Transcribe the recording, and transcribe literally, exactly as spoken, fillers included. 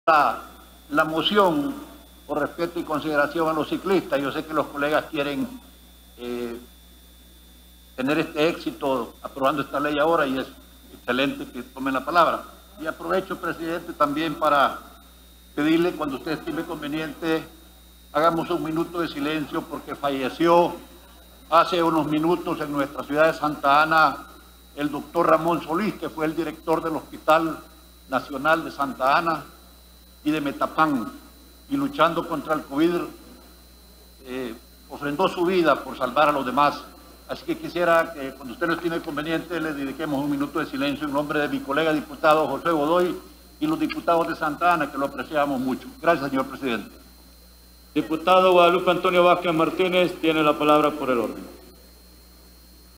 la, la moción por respeto y consideración a los ciclistas. Yo sé que los colegas quieren eh, tener este éxito aprobando esta ley ahora y es excelente que tomen la palabra. Y aprovecho, presidente, también para pedirle, cuando usted estime conveniente, hagamos un minuto de silencio porque falleció hace unos minutos en nuestra ciudad de Santa Ana el doctor Ramón Solís, que fue el director del Hospital Nacional de Santa Ana y de Metapán, y luchando contra el COVID, eh, ofrendó su vida por salvar a los demás. Así que quisiera que, cuando usted lo estime conveniente, le dediquemos un minuto de silencio en nombre de mi colega diputado José Godoy y los diputados de Santa Ana, que lo apreciamos mucho. Gracias, señor presidente. Diputado Guadalupe Antonio Vázquez Martínez tiene la palabra por el orden.